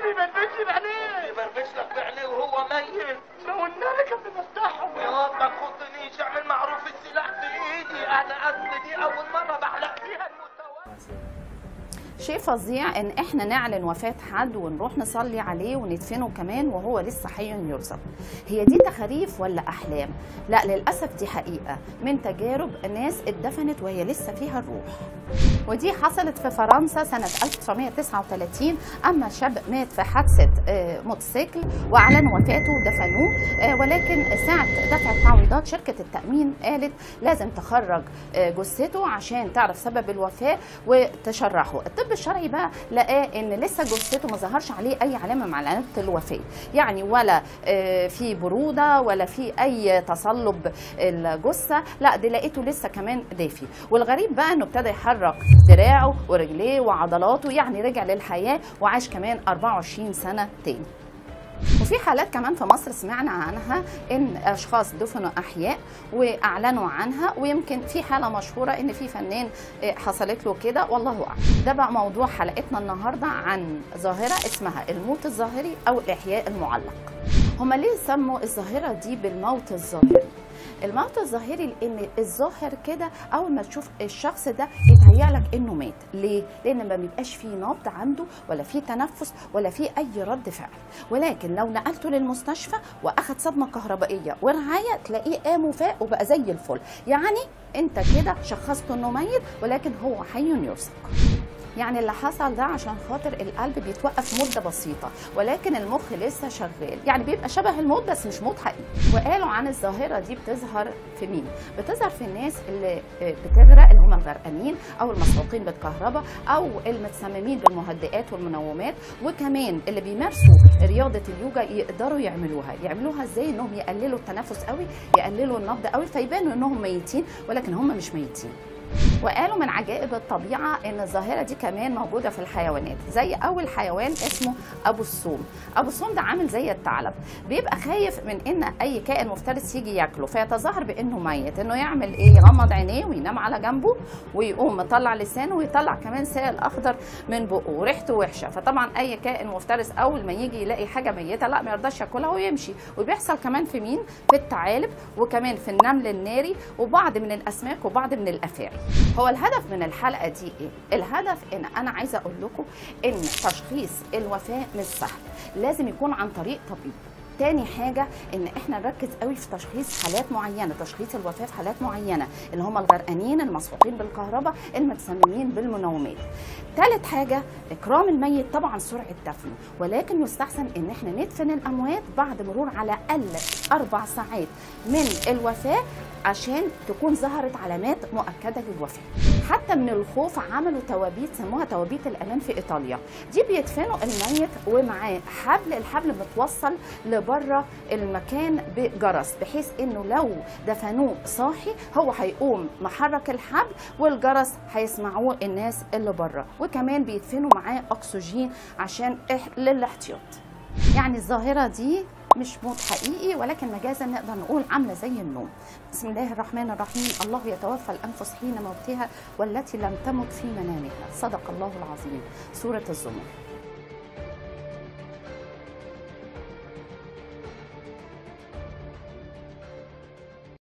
بيبربش بعينيه. يبربش لك بعينيه وهو ميت؟ لو النار كان بيفتحهم. يا واد ما تخضنيش، اعمل معروف، السلاح في ايدي، انا اصل دي اول مره بحلق فيها المتوازي. شيء فظيع ان احنا نعلن وفاة حد ونروح نصلي عليه وندفنه كمان وهو لسه حي يرزق. هي دي تخاريف ولا احلام؟ لا للاسف دي حقيقة من تجارب ناس اتدفنت وهي لسه فيها الروح. ودي حصلت في فرنسا سنة 1939. أما شاب مات في حادثة موتوسيكل وأعلنوا وفاته ودفنوه، ولكن ساعة دفع التعويضات شركة التأمين قالت لازم تخرج جثته عشان تعرف سبب الوفاة وتشرحه. الطب الشرعي بقى لقاه إن لسه جثته ما ظهرش عليه أي علامة من علامات الوفاة، يعني ولا في برودة ولا في أي تصلب الجثة، لا دي لقيته لسه كمان دافي. والغريب بقى إنه ابتدى يحرك ذراعه ورجليه وعضلاته، يعني رجع للحياة وعاش كمان 24 سنة تاني. وفي حالات كمان في مصر سمعنا عنها ان اشخاص دفنوا احياء واعلنوا عنها، ويمكن في حاله مشهوره ان في فنان حصلت له كده، والله اعلم. ده بقى موضوع حلقتنا النهارده عن ظاهره اسمها الموت الظاهري او الاحياء المعلق. هما ليه سموا الظاهره دي بالموت الظاهري؟ الموت الظاهري لان الظاهر كده اول ما تشوف الشخص ده يتهيأ لك انه مات. ليه؟ لان ما بيبقاش فيه نبض عنده ولا فيه تنفس ولا فيه اي رد فعل، ولكن لو نقلته للمستشفى واخد صدمه كهربائيه ورعايه تلاقيه قام وفاق وبقى زي الفل. يعني انت كده شخصته انه ميت ولكن هو حي يرزق. يعني اللي حصل ده عشان خاطر القلب بيتوقف مده بسيطه ولكن المخ لسه شغال، يعني بيبقى شبه الموت بس مش موت حقيقي. وقالوا عن الظاهره دي بتظهر في مين؟ بتظهر في الناس اللي بتغرق، اللي هم الغرقانين او المسروقين بالكهرباء او المتسممين بالمهدئات والمنومات، وكمان اللي بيمارسوا رياضه اليوجا يقدروا يعملوها ازاي؟ انهم يقللوا التنفس قوي، يقللوا النبض قوي، فيبانوا انهم ميتين ولكن هم مش ميتين. وقالوا من عجائب الطبيعة ان الظاهرة دي كمان موجودة في الحيوانات، زي اول حيوان اسمه ابو السوم. ابو السوم ده عامل زي الثعلب، بيبقى خايف من ان اي كائن مفترس يجي ياكله فيتظاهر بانه ميت، انه يعمل ايه؟ يغمض عينيه وينام على جنبه ويقوم مطلع لسانه ويطلع كمان سائل اخضر من بقه وريحته وحشة، فطبعا اي كائن مفترس اول ما يجي يلاقي حاجة ميتة لا ما يرضاش ياكلها ويمشي. وبيحصل كمان في مين؟ في الثعالب وكمان في النمل الناري وبعض من الاسماك وبعض من الافاعي. هو الهدف من الحلقه دي ايه؟ الهدف ان انا عايزه اقول لكم ان تشخيص الوفاه مش سهل، لازم يكون عن طريق طبيب. تاني حاجة ان احنا نركز قوي في تشخيص حالات معينة، تشخيص الوفاة في حالات معينة اللي هم الغرقانين، المسروقين بالكهرباء، المتسممين بالمنومات. تالت حاجة اكرام الميت، طبعا سرعة دفنه، ولكن يستحسن ان احنا ندفن الاموات بعد مرور على الاقل 4 ساعات من الوفاة عشان تكون ظهرت علامات مؤكدة للوفاة. حتى من الخوف عملوا توابيت سموها توابيت الامان في ايطاليا، دي بيدفنوا الميت ومعاه حبل، الحبل متوصل لبره المكان بجرس، بحيث انه لو دفنوه صاحي هو هيقوم محرك الحبل والجرس هيسمعوه الناس اللي بره، وكمان بيدفنوا معاه اكسجين عشان للاحتياط. يعني الظاهرة دي مش موت حقيقي ولكن مجازا نقدر نقول عامله زي النوم. بسم الله الرحمن الرحيم. الله يتوفى الانفس حين موتها والتي لم تمت في منامها. صدق الله العظيم. سوره الزمر.